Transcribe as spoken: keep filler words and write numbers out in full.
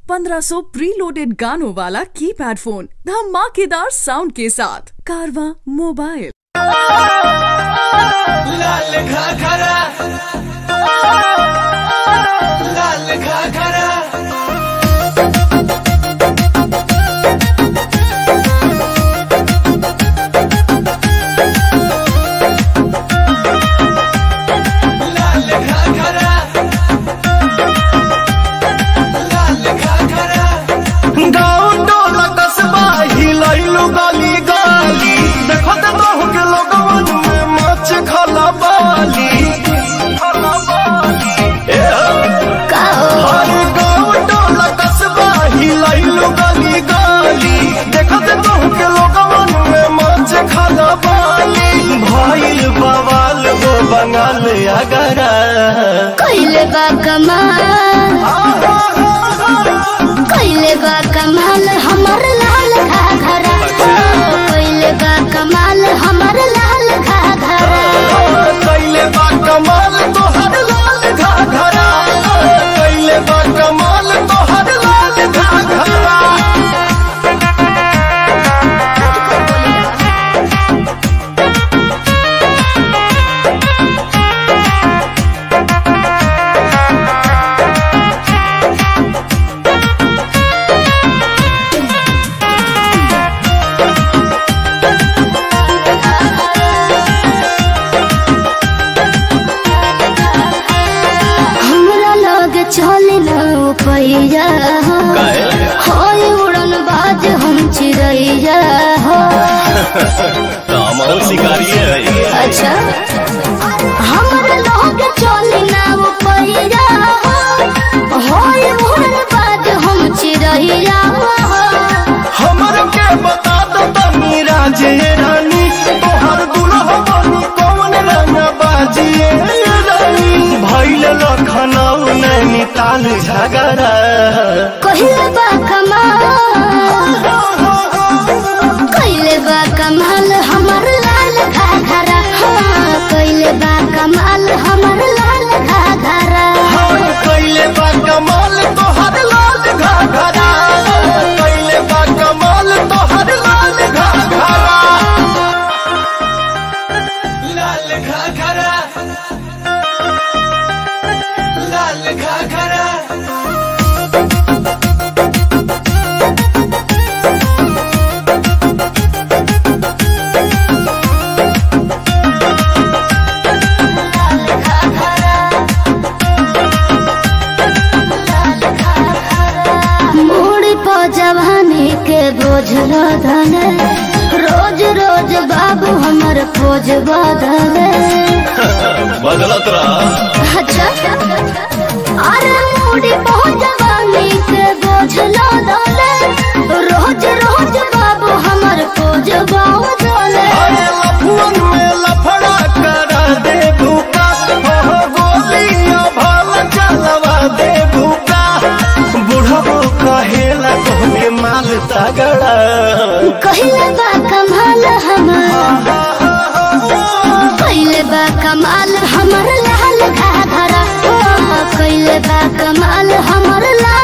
पंद्रह सौ pre loaded गानों वाला कीपैड फोन धमाकेदार साउंड के साथ कारवा मोबाइल। लाल घाघरा लाल घाघरा बंगाल अगरा कइले बा कमाल कइले बा कमाल हमर लाल घाघरा कइले बा कमाल हमर लाल घाघरा कइले बा कमाल तोहर लाल घाघरा कइले बा कमाल तोहर लाल घाघरा। पैया होय उड़न बाज हम चिड़ैया हो शिकारी है। अच्छा हमरा लोग चले ना पैया होय उड़न बाज हम चिड़ैया हो हमर के बता दो तनी राजे रानी तोहर दुल्हा बनी कौन रंग बाजिए रानी भइल लखनऊ नैनीताल झगड़ा कइले बा कमाल कइले बा कमाल हमर लाल घाघरा कइले बा कमाल हमर लाल घाघरा कइले बा कमाल तोहर लाल घाघरा कइले बा कमाल तोहर लाल घाघरा। लाल घाघरा लाल घाघरा जवानी के बोझ लदले रोज रोज बाबू हमर खोज बदले बदलत रहा। अच्छा अरे मूडी बहुत जवानी के बोझ लदले रोज रोज बाबू हमर खोज बदले अरे लफुअन में लफड़ा करा दे भूका हो गोलियां भाल चलवा दे भूका बुढ़बो कहेला तोहके माल तगड़ा कइले बा कमाल हमर कइले बा कमाल हमर लाल घाघरा कइले बा कमाल हमर लाल